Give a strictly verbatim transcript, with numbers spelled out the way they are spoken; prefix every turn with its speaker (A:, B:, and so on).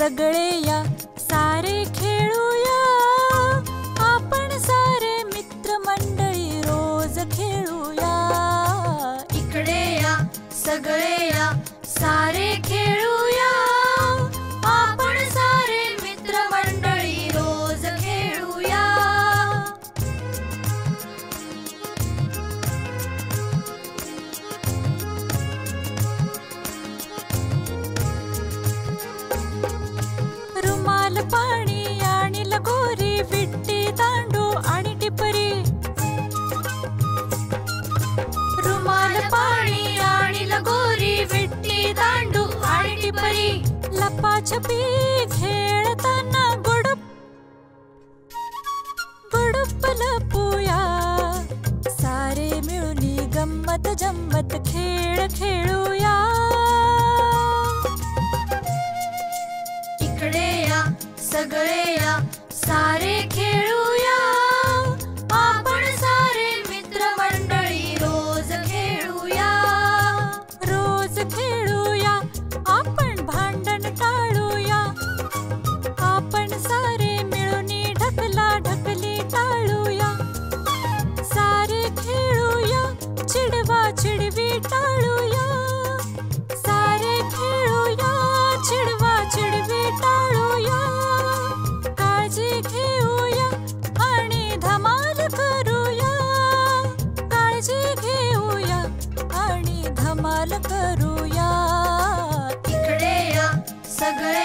A: सगळे या सारे खेळूया, आपण सारे मित्रमंडळी रोज खेळूया। इकडे या सगळे या सारे खेळूया, आपण सारे मित्रमंडळी रोज खेळूया। रुमाल पाणी आणि लगोरी, विट्टी दांडू आणि टिपरी। रुमाल पाणी आणि लगोरी, विट्टी दांडू आणि टिपरी। लपाछपी खेळताना गुडुप गुडुप लपूया, सारे मिळून गंमत जम्मत खेळ खेळूया। इकडे या सगळे या सारे खेळूया, आपण सारे मित्रमंडळी रोज खेळूया। रोज खेळूया, आपण भांडण टाळूया, आपण सारे मिळून ढकला ढकली टाळूया। सारे खेळूया, चिडवा चिडवी टाळूया, सारे खेळूया, चिडवा चिडवी टाळूया। काळजी घेऊया आणि धमाल करूया, काळजी घेऊया आणि धमाल करूया। इकडे या सगळे